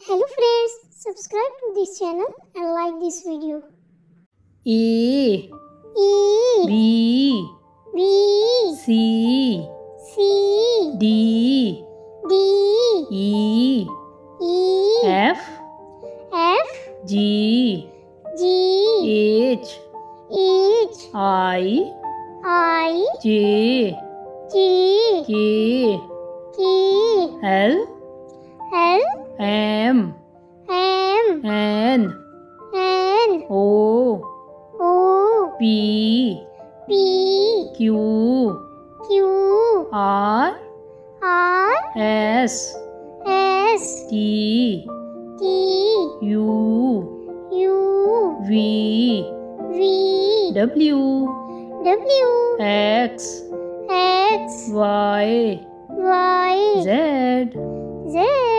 Hello friends, subscribe to this channel and like this video. A E B B C C D D E E F F G G H H I I J J K K L L M M N N O O P P Q Q R R S S T T U U V V W W X X Y Y Z Z